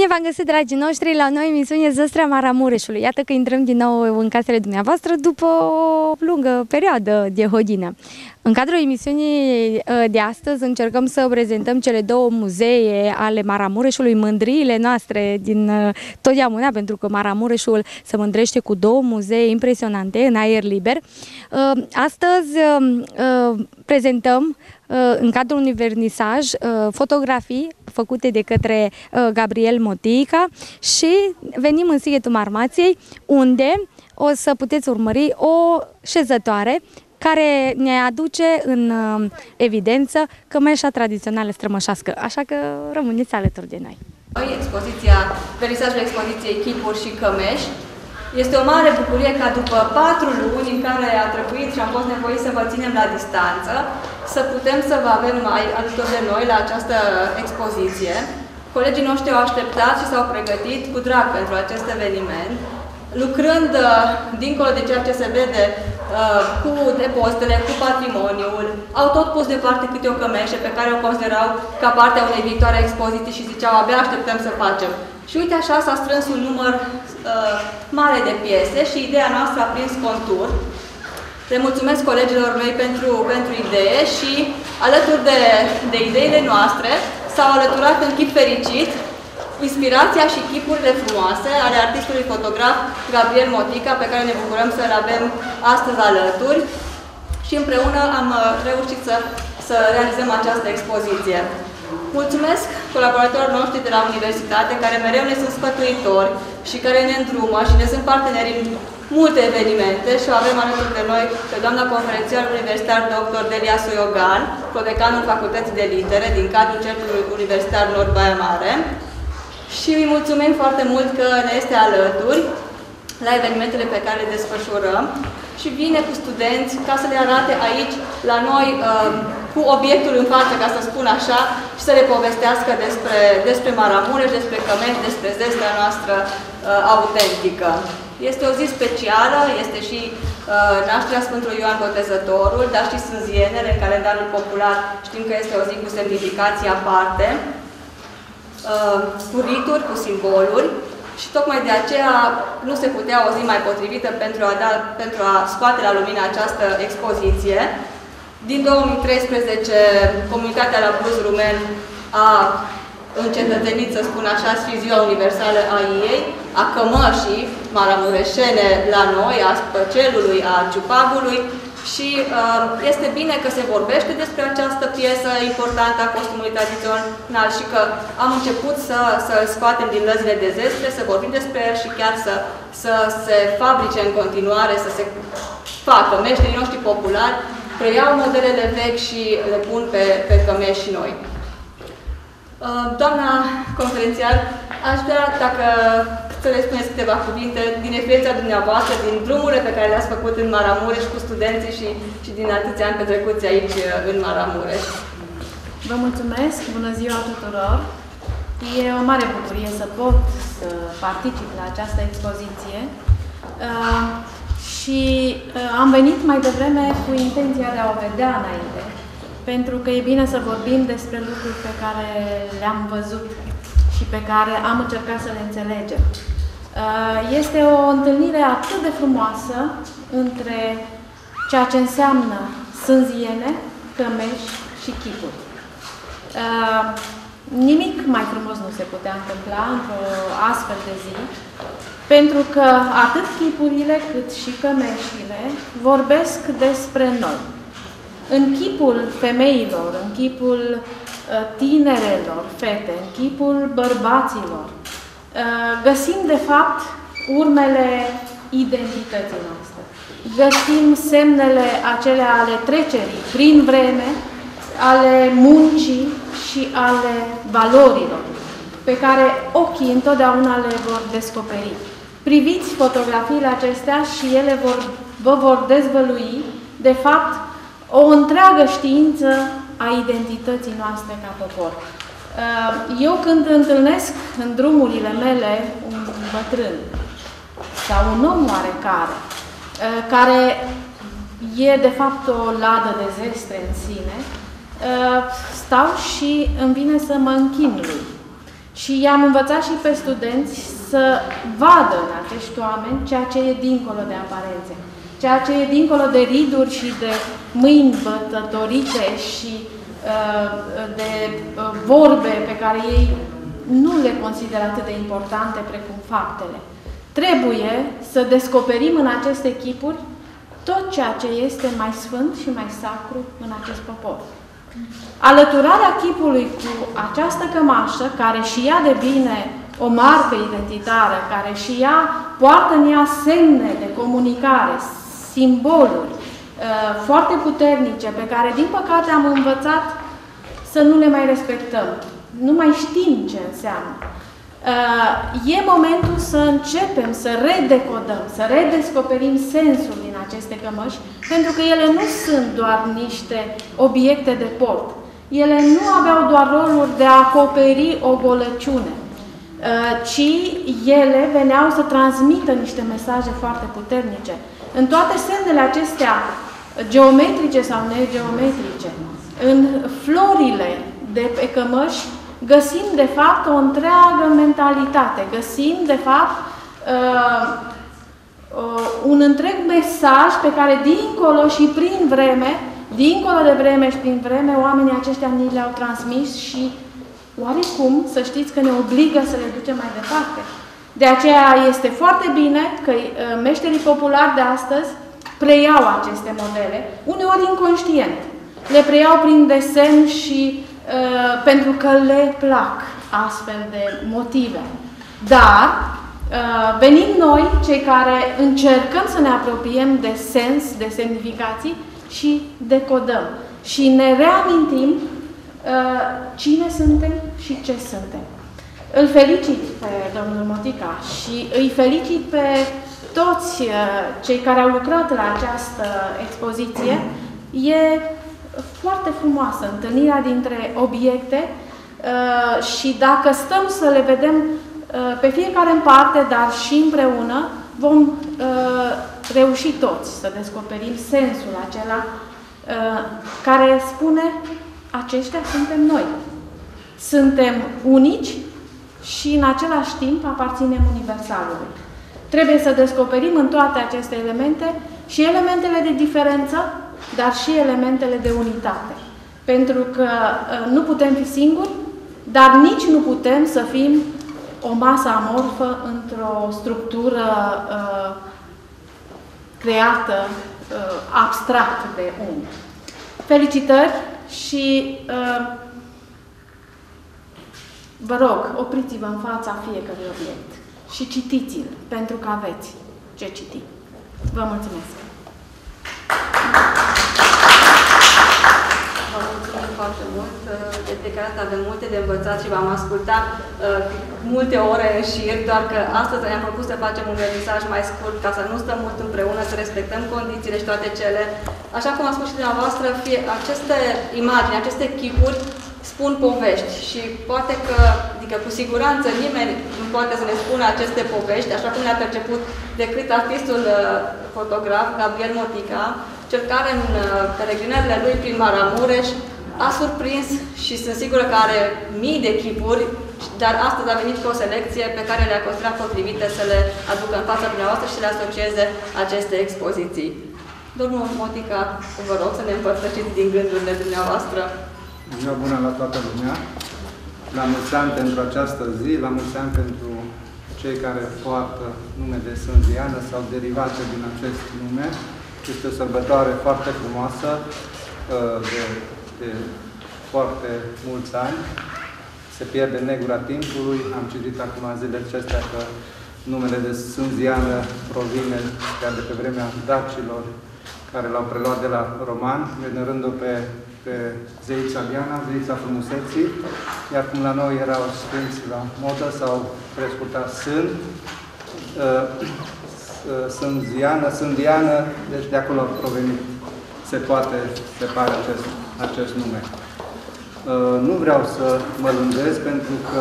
Bine v-am găsit, dragii noștri, la o nouă emisiune Zăstrea Maramureșului. Iată că intrăm din nou în casele dumneavoastră după o lungă perioadă de hodină. În cadrul emisiunii de astăzi încercăm să prezentăm cele două muzee ale Maramureșului, mândriile noastre din totdeauna, pentru că Maramureșul se mândrește cu două muzee impresionante în aer liber. Astăzi prezentăm în cadrul unui vernisaj fotografii făcute de către Gabriel Motica și venim în Sighetul Marmației, unde o să puteți urmări o șezătoare care ne aduce în evidență cămeșa tradițională strămoșească, așa că rămâneți alături de noi. Vernisajul expoziției Chipuri și Cămeși. Este o mare bucurie ca după 4 luni în care a trebuit și am fost nevoiți să vă ținem la distanță, să putem să vă avem mai alături de noi la această expoziție. Colegii noștri au așteptat și s-au pregătit cu drag pentru acest eveniment, lucrând dincolo de ceea ce se vede cu depozitele, cu patrimoniul. Au tot pus deoparte câte o cămeșă pe care o considerau ca parte a unei viitoare expoziții și ziceau, abia așteptăm să facem. Și uite așa s-a strâns un număr mare de piese și ideea noastră a prins contur. Le mulțumesc colegilor mei pentru idee și alături de ideile noastre s-au alăturat în chip fericit inspirația și chipurile frumoase ale artistului fotograf Gabriel Motica, pe care ne bucurăm să-l avem astăzi alături și împreună am reușit să realizăm această expoziție. Mulțumesc colaboratorilor noștri de la universitate, care mereu ne sunt sfătuitori și care ne îndrumă și ne sunt parteneri în multe evenimente și o avem alături de noi pe doamna conferențiar universitar dr. Delia Soiogan, prodecanul Facultății de Litere din cadrul Cercului Universitar Nord Baia Mare. Și îi mulțumim foarte mult că ne este alături la evenimentele pe care le desfășurăm și vine cu studenți ca să le arate aici, la noi, cu obiectul în față, ca să spun așa, și să le povestească despre Maramureș, despre Cămeși, despre zestrea noastră autentică. Este o zi specială, este și nașterea Sfântului Ioan Botezătorul, dar și Sânzienele, în calendarul popular știm că este o zi cu semnificație aparte, cu rituri, cu simboluri. Și tocmai de aceea nu se putea o zi mai potrivită pentru a scoate la lumină această expoziție. Din 2013, Comunitatea la Bruz Rumen a încetățenit, să spun așa, și Ziua Universală a ei, a cămășii maramureșene la noi, a spăcelului, a ciupagului. Și este bine că se vorbește despre această piesă importantă a costumului tradițional și că am început să-l scoatem din lăzile de zestre, să vorbim despre el și chiar să se fabrice în continuare, să se facă. Meșterii noștri populari preiau modelele vechi și le pun pe cămeși și noi. Doamna conferențiar, aș vrea dacă să le spuneți câteva cuvinte din experiența dumneavoastră, din drumurile pe care le-ați făcut în Maramureș cu studenții și din atâția ani petrecuți aici în Maramureș. Vă mulțumesc! Bună ziua tuturor! E o mare bucurie să pot să particip la această expoziție și am venit mai devreme cu intenția de a o vedea înainte, pentru că e bine să vorbim despre lucruri pe care le-am văzut și pe care am încercat să le înțelegem. Este o întâlnire atât de frumoasă între ceea ce înseamnă sânziene, cămeși și chipuri. Nimic mai frumos nu se putea întâmpla într-o astfel de zi, pentru că atât chipurile cât și cămeșile vorbesc despre noi. În chipul femeilor, în chipul tinerelor fete, în chipul bărbaților, găsim de fapt urmele identității noastre. Găsim semnele acelea ale trecerii prin vreme, ale muncii și ale valorilor, pe care ochii întotdeauna le vor descoperi. Priviți fotografiile acestea și ele vă vor dezvălui, de fapt, o întreagă știință a identității noastre ca popor. Eu când întâlnesc în drumurile mele un bătrân sau un om oarecare, care e de fapt o ladă de zestre în sine, stau și îmi vine să mă închin lui. Și i-am învățat și pe studenți să vadă în acești oameni ceea ce e dincolo de aparențe, ceea ce e dincolo de riduri și de mâini bătătorite și de vorbe pe care ei nu le consideră atât de importante precum faptele. Trebuie să descoperim în aceste chipuri tot ceea ce este mai sfânt și mai sacru în acest popor. Alăturarea chipului cu această cămașă, care și ea devine o marcă identitară, care și ea poartă în ea semne de comunicare, simboluri foarte puternice, pe care, din păcate, am învățat să nu le mai respectăm. Nu mai știm ce înseamnă. E momentul să începem să redecodăm, să redescoperim sensul din aceste cămăși, pentru că ele nu sunt doar niște obiecte de port. Ele nu aveau doar rolul de a acoperi o golăciune, ci ele veneau să transmită niște mesaje foarte puternice. În toate semnele acestea, geometrice sau negeometrice, în florile de pe cămăși, găsim, de fapt, o întreagă mentalitate. Găsim, de fapt, un întreg mesaj pe care, dincolo și prin vreme, dincolo de vreme și prin vreme, oamenii aceștia ni le-au transmis și, oarecum, să știți că ne obligă să le ducem mai departe. De aceea este foarte bine că meșterii populari de astăzi preiau aceste modele, uneori inconștient. Le preiau prin desen și pentru că le plac astfel de motive. Dar venim noi, cei care încercăm să ne apropiem de sens, de semnificații și decodăm. Și ne reamintim cine suntem și ce suntem. Îl felicit pe domnul Motica și îi felicit pe toți cei care au lucrat la această expoziție. E foarte frumoasă întâlnirea dintre obiecte și dacă stăm să le vedem pe fiecare în parte, dar și împreună, vom reuși toți să descoperim sensul acela care spune: aceștia suntem noi. Suntem unici și în același timp aparținem universalului. Trebuie să descoperim în toate aceste elemente și elementele de diferență, dar și elementele de unitate. Pentru că nu putem fi singuri, dar nici nu putem să fim o masă amorfă într-o structură creată abstract de unii. Felicitări și vă rog, opriți-vă în fața fiecărui obiect și citiți-l, pentru că aveți ce citi. Vă mulțumesc! Vă mulțumim foarte mult. De fiecare dată avem multe de învățat și v-am ascultat multe ore în șir, doar că astăzi ne-am propus să facem un mesaj mai scurt, ca să nu stăm mult împreună, să respectăm condițiile și toate cele. Așa cum a spus și dumneavoastră, aceste imagini, aceste chipuri spun povești și poate că, adică cu siguranță nimeni nu poate să ne spună aceste povești, așa cum le-a perceput decât artistul fotograf Gabriel Motica, cel care în peregrinările lui prin Maramureș a surprins și sunt sigură că are mii de chipuri, dar astăzi a venit cu o selecție pe care le-a considerat potrivite să le aducă în fața dumneavoastră și să le asocieze aceste expoziții. Domnul Motica, vă rog să ne împărtășiți din gândurile dumneavoastră. Ziua bună la toată lumea! La mulți ani pentru această zi, la mulți ani pentru cei care poartă nume de Sânziană sau derivate din acest nume. Este o sărbătoare foarte frumoasă, de foarte mulți ani. Se pierde negura timpului. Am citit acum zilele acestea că numele de Sânziană provine chiar de pe vremea dacilor care l-au preluat de la roman, venerând-o pe zeița Diana, zeița frumuseții, iar cum la noi erau sfinți la modă sau prescurta Sânt, Sândiană, deci de acolo a provenit, se pare acest nume. Nu vreau să mă lungesc pentru că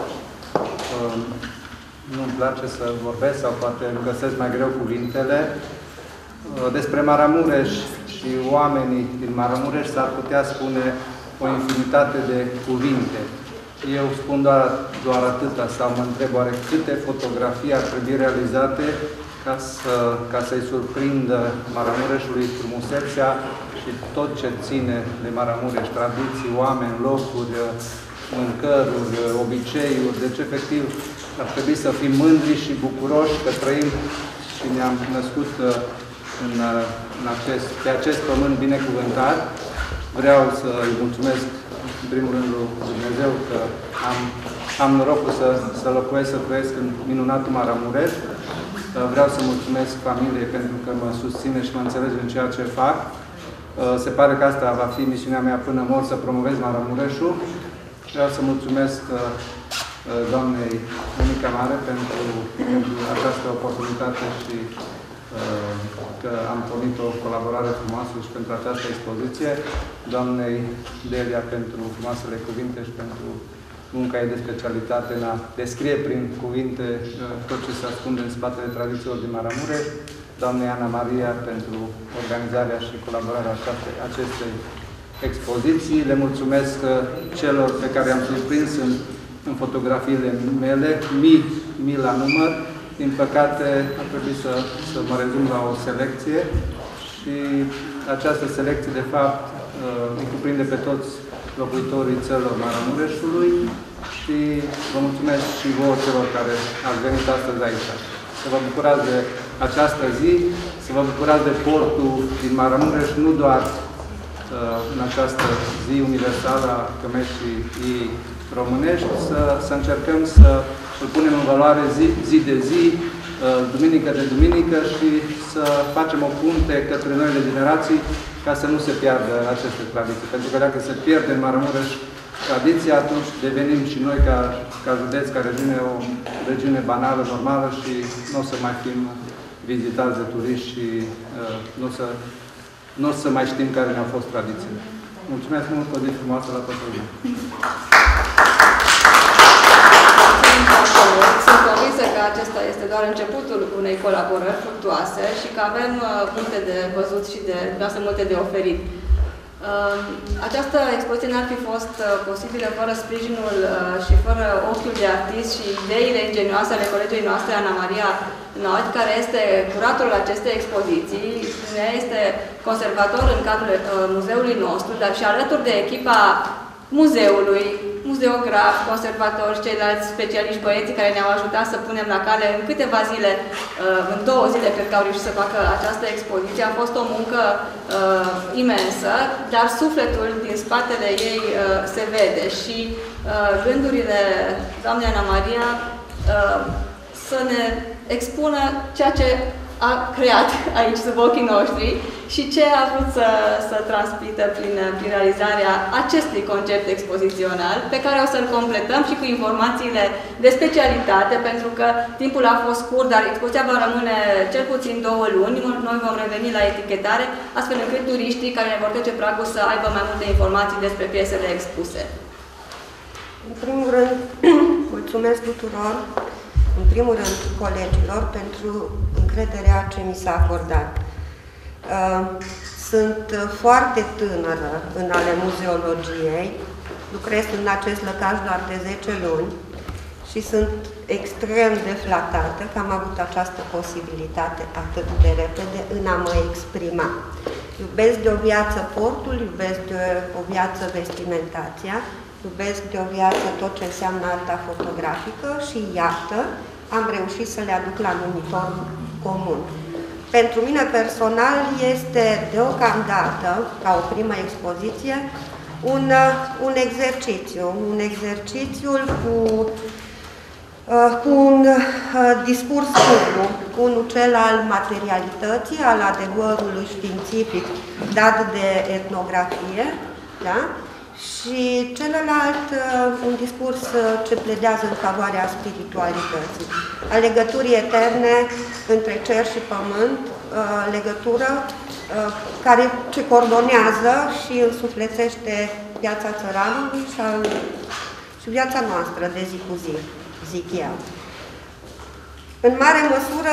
nu-mi place să vorbesc sau poate găsesc mai greu cuvintele. Despre Maramureș și oamenii din Maramureș s-ar putea spune o infinitate de cuvinte. Eu spun doar atâta, sau mă întreb oare câte fotografii ar trebui realizate ca să-i surprindă Maramureșului frumusețea și tot ce ține de Maramureș, tradiții, oameni, locuri, mâncăruri, obiceiuri. Deci, efectiv, ar trebui să fim mândri și bucuroși că trăim și ne-am născut pe acest pământ binecuvântat. Vreau să-i mulțumesc, în primul rând, lui Dumnezeu că am norocul să locuiesc, să trăiesc în minunatul Maramureș. Vreau să mulțumesc familiei pentru că mă susține și mă înțelege în ceea ce fac. Se pare că asta va fi misiunea mea până mor, să promovez Maramureșul. Vreau să mulțumesc doamnei Monica Mare pentru această oportunitate și că am pornit o colaborare frumoasă și pentru această expoziție. Doamnei Delia pentru frumoasele cuvinte și pentru munca ei de specialitate în a descrie prin cuvinte tot ce se ascunde în spatele tradițiilor din Maramureș. Doamnei Ana Maria pentru organizarea și colaborarea acestei expoziții. Le mulțumesc celor pe care am surprins în fotografiile mele, mii la număr. Din păcate, ar trebui să mă rezum la o selecție și această selecție, de fapt, îi cuprinde pe toți locuitorii țărilor Maramureșului și vă mulțumesc și vouă celor care ați venit astăzi aici. Să vă bucurați de această zi, să vă bucurați de portul din Maramureș, nu doar în această zi universală a cămeșii românești, să încercăm să îl punem în valoare zi de zi, duminică de duminică și să facem o punte către noile generații ca să nu se piardă aceste tradiții. Pentru că dacă se pierde în Maramureș tradiția, atunci devenim și noi ca județ, ca regiune, o regiune banală, normală și nu o să mai fim vizitați de turiști și nu o să mai știm care ne-au fost tradițiile. Mulțumesc mult, o zi frumoasă la toată lumea! Sunt convinsă că acesta este doar începutul unei colaborări fructuoase și că avem multe de văzut și multe de oferit. Această expoziție n-ar fi fost posibilă fără sprijinul și fără ochiul de artist și ideile ingenioase ale colegii noastre, Ana Maria Nod, care este curatorul acestei expoziții. Ea este conservator în cadrul muzeului nostru, dar și alături de echipa muzeului, muzeograf, conservatori, ceilalți specialiști, băieții care ne-au ajutat să punem la cale în câteva zile, în 2 zile, cred că au reușit să facă această expoziție. A fost o muncă imensă, dar sufletul din spatele ei se vede și gândurile doamnei Ana Maria să ne expună ceea ce a creat aici sub ochii noștri și ce a vrut să transmită prin realizarea acestui concept expozițional, pe care o să-l completăm și cu informațiile de specialitate, pentru că timpul a fost scurt, dar expoziția va rămâne cel puțin 2 luni. Noi vom reveni la etichetare, astfel încât turiștii care ne vor trece pragul să aibă mai multe informații despre piesele expuse. În primul rând, mulțumesc tuturor, în primul rând colegilor, pentru încrederea ce mi s-a acordat. Sunt foarte tânără în ale muzeologiei, lucrez în acest lăcaș doar de 10 luni și sunt extrem de flatată că am avut această posibilitate atât de repede în a mă exprima. Iubesc de o viață portul, iubesc de o viață vestimentația, iubesc de o viață tot ce înseamnă arta fotografică și iată, am reușit să le aduc la numitor comun. Pentru mine personal este deocamdată, ca o primă expoziție, un exercițiu cu un discurs public, unul cel al materialității, al adevărului științific dat de etnografie, da? Și celălalt un discurs ce pledează în favoarea spiritualității, a legăturii eterne între cer și pământ, legătură ce coordonează și însuflețește viața țăranului și viața noastră de zi cu zi, zic eu. În mare măsură,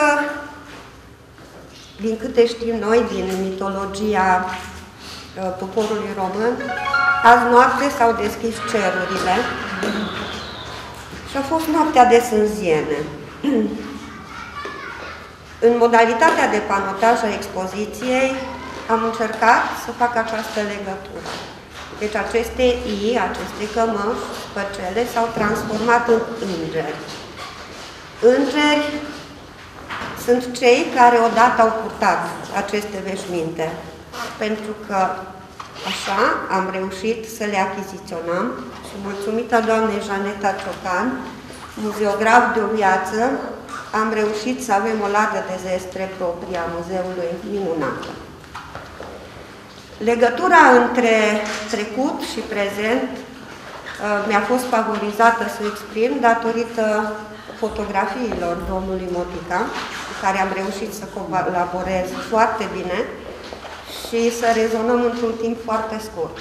din câte știm noi, din mitologia poporului român, azi noapte s-au deschis cerurile Și a fost noaptea de sânziene. În modalitatea de panotaj a expoziției am încercat să fac această legătură. Deci aceste aceste cămăși, spăcele, s-au transformat în îngeri. Îngeri sunt cei care odată au purtat aceste veșminte, pentru că așa am reușit să le achiziționăm și mulțumită doamnei Janeta Ciocan, muzeograf de o viață, am reușit să avem o ladă de zestre proprie a muzeului minunată. Legătura între trecut și prezent mi-a fost favorizată să exprim datorită fotografiilor domnului Motica, cu care am reușit să colaborez foarte bine și să rezonăm într-un timp foarte scurt.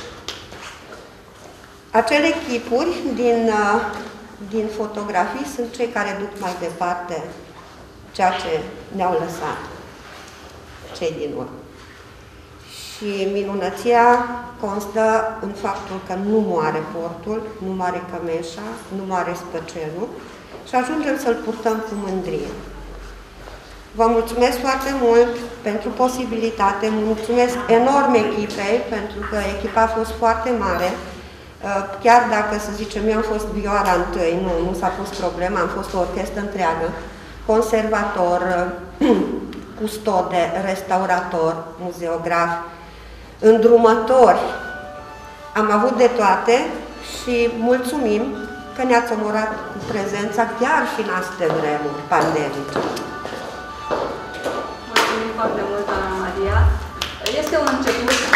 Acele chipuri din fotografii sunt cei care duc mai departe ceea ce ne-au lăsat cei din urmă. Și minunăția constă în faptul că nu moare portul, nu moare cămeșa, nu moare spăcelul și ajungem să-l purtăm cu mândrie. Vă mulțumesc foarte mult pentru posibilitate, mulțumesc enorm echipei, pentru că echipa a fost foarte mare. Chiar dacă, să zicem, eu am fost vioara întâi, nu s-a pus problema, am fost o orchestră întreagă, conservator, custode, restaurator, muzeograf, îndrumători. Am avut de toate și mulțumim că ne-ați onorat cu prezența chiar și în aceste vremuri pandemice. Mulțumim foarte mult, Ana Maria. Este un început de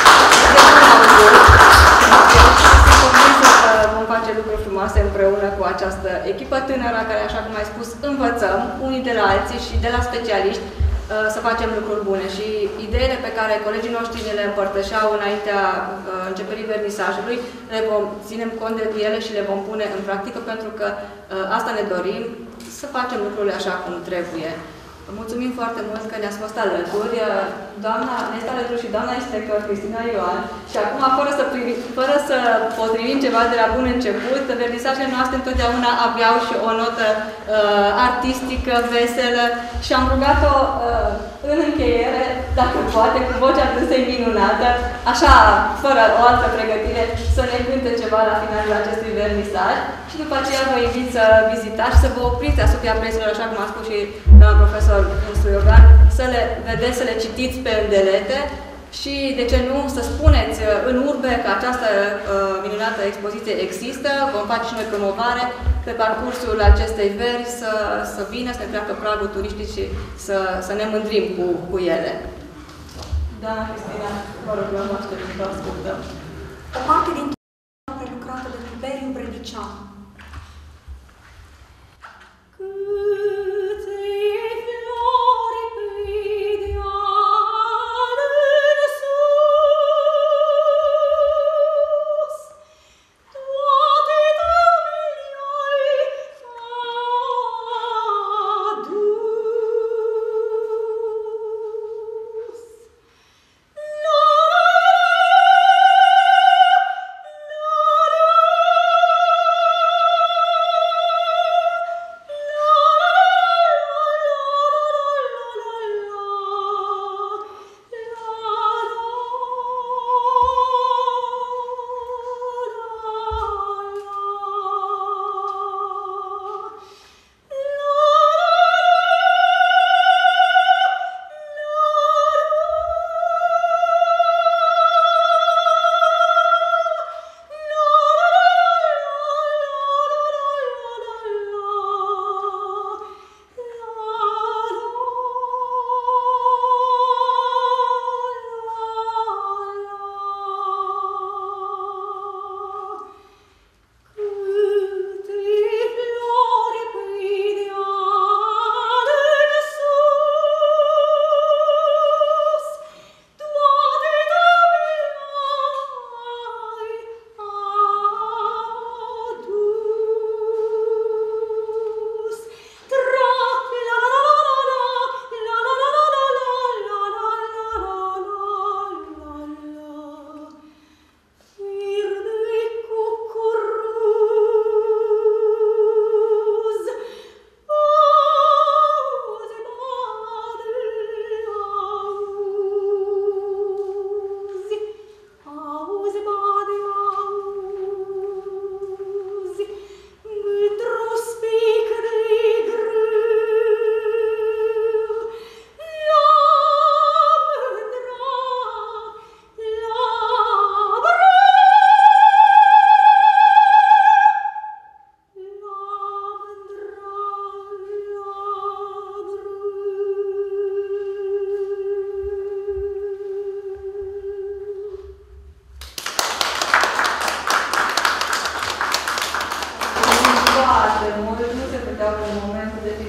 vom face lucruri frumoase împreună cu această echipă tânără care, așa cum ai spus, învățăm unii de la alții și de la specialiști să facem lucruri bune. Și ideile pe care colegii noștri ne le împărtășeau înaintea începerii vernisajului, le vom ținem cont de ele și le vom pune în practică, pentru că asta ne dorim, să facem lucrurile așa cum trebuie. Mulțumim foarte mult că ne-ați fost alături. Doamna ne este alături și doamna inspector Cristina Ioan. Și acum, fără să potrivim ceva de la bun început, vernisajele noastre întotdeauna aveau și o notă artistică, veselă și am rugat-o în încheiere, dacă poate, cu vocea dânsei minunată, așa, fără o altă pregătire, să ne cânte ceva la finalul acestui vernisaj. Și după aceea vă invit să vizitați și să vă opriți asupra prețurilor, așa cum a spus și doamna profesor Iogan, să le vedeți, să le citiți pe îndelete și, de ce nu, să spuneți în urbe că această minunată expoziție există. Vom face și noi promovare pe parcursul acestei veri, să vină, să ne treacă pragul turiștii și să ne mândrim cu ele. Doamna Cristina, vă rog, vă așteptăm, vă ascultăm. O parte din prelucrată de Tiberiu Brădician.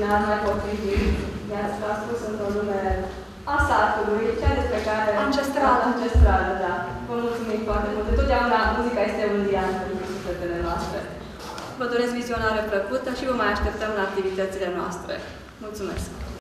n-ar mai potrivit. I-ați spus într-o lume a satului, cea despre care... Ancestrală, da. Vă mulțumim foarte mult. Întotdeauna muzica este un lian pentru sufletele noastre. Vă doresc vizionare plăcută și vă mai așteptăm la activitățile noastre. Mulțumesc!